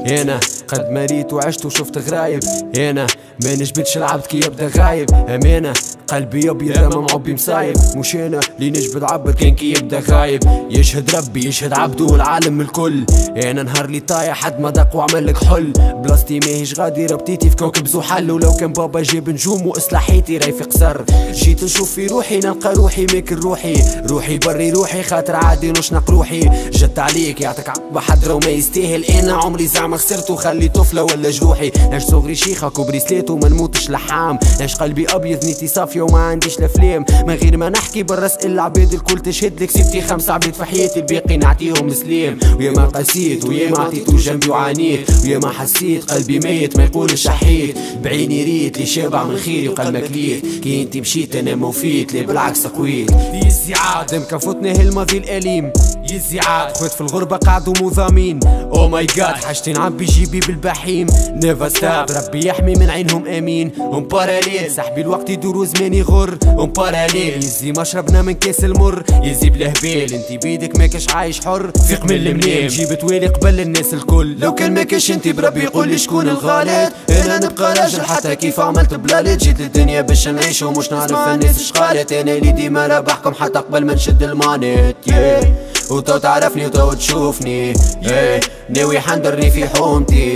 انا قد مريت وعشت وشفت غرايب، انا ما نجبدش العبد كي يبدا غايب، امانه قلبي ابيض اما معبي مصايب، مش انا اللي نجبد عبد كان كي يبدا غايب، يشهد ربي يشهد عبده والعالم الكل، انا نهار لي طايح حد ما دق وعمل لك حل، بلاصتي ماهيش غادي ربطيتي في كوكب زحل، ولو كان بابا جاب نجوم واصلاحيتي راي في قصر، جيت نشوف في روحي نلقى روحي ماكل روحي بري روحي خاطر عادي نشنق روحي، جت عليك يعطيك عقبة حضرة وما يستاهل، انا عمري زعما خسرت وخلي طفلة ولا جروحي، نعيش صغري شيخة كبري سلات وما نموتش لحام، نعيش قلبي ابيض نيتي صافية وما عنديش لفلام، من غير ما نحكي بالراس العباد الكل تشهد لك، سبتي 5 عباد في حياتي الباقي نعطيهم سلام، ويا ما قسيت ويا ما عطيتو جنبي وعانيت، ويا ما حسيت قلبي ميت ما يقولش حيت، بعيني ريت لي شابع من خيري وقلبك ليت، كي انتي مشيت انا ما وفيت لي بالعكس قويت، يزي عاد مكفوتني هالماضي الاليم، يزي عاد خوات في الغربة قعدوا مضامين، او ماي جاد حاجتي نعبي جيبي بالبحيم، نيفر ستاب ربي يحمي من عينهم امين، اون باراليل صاحبي الوقت يدور وزماني غر، اون باراليل يزي ما شربنا من كاس المر، يزي بالهبال انتي بيدك ماكش عايش حر، فيق من المنام جيبت ويلي قبل الناس الكل، لو كان ماكش انتي بربي قولي شكون الغلط، انا نبقى راجل حتى كيف عملت بلالت، جيت للدنيا باش نعيش ومش نعرف الناس شقالت، انا اللي ديما رابحكم حتى قبل ما نشد المانيت، وتو تعرفني وتو تشوفني، ناوي حندرني في حومتي،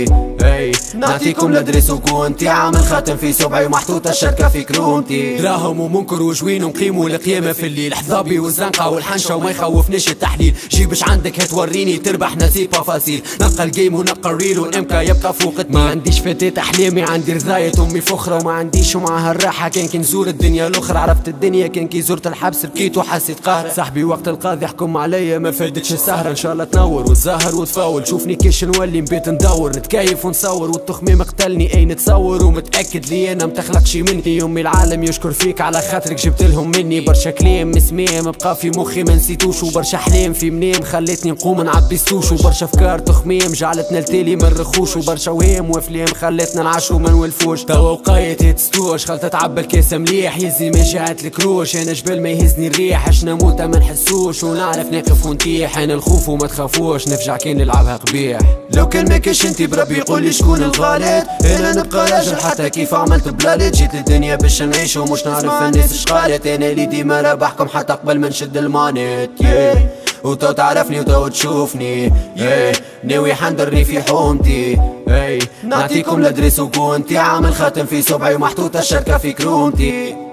نعطيكم الادريس وكونتي، عامل خاتم في سبعي ومحطوطة الشركة في كرومتي، دراهم ومنكر وجوين ونقيموا القيامة في الليل، حظابي والزنقة والحنشة وما يخوفنيش التحليل، جيبش عندك هتوريني تربح نسيب فاسيل، نبقى الجيم ونبقى الريل والامكا يبقى فوق ما عنديش فتاة احلامي عندي رضاية امي فخرة وما عنديش ومعها الراحة، كان كي نزور الدنيا الاخرى عرفت الدنيا، كان كي زرت الحبس بكيت وحسيت قهر، صاحبي وقت القاضي يحكم عليا ما فادتش السهرة، ان شاء الله تنور وتزهر وتفاول، شوفني كيش نولي نبيت ندور نتكيف ونصور، والتخميم قتلني اي نتصور، ومتاكد لي انا متخلقش مني، امي العالم يشكر فيك على خاطرك جبت لهم مني، برشا كلام مسمام بقى في مخي ما نسيتوش، وبرشا احلام في منام خلتني نقوم نعبي ستوش، وبرشا افكار تخميم جعلتنا التالي ما نرخوش، وبرشا وهم وافلام خلتنا نعاشرو ما نولفوش، توا وقايت هتستوش خلطة تعبى الكاس مليح، يزي ما جات الكروش انا جبل ما يهزني الريح، عش نموت ما نحسوش ونعرف نقف ونطيح، انا الخوف وما تخافوش نفجع كي نلعبها قبيح، لو كان ماكش انتي بربي قولي شكون الغلط، انا نبقى راجل حتى كيف عملت بلالت، جيت للدنيا باش نعيش ومش نعرف الناس شقالت، انا اللي ديما رابحكم حتى قبل ما نشد المانيت، وتو تعرفني وتو تشوفني، ناوي حندرني في حومتي، نعطيكم الادريس وكونتي، عامل خاتم في سبعي ومحطوطة الشركة في كرومتي.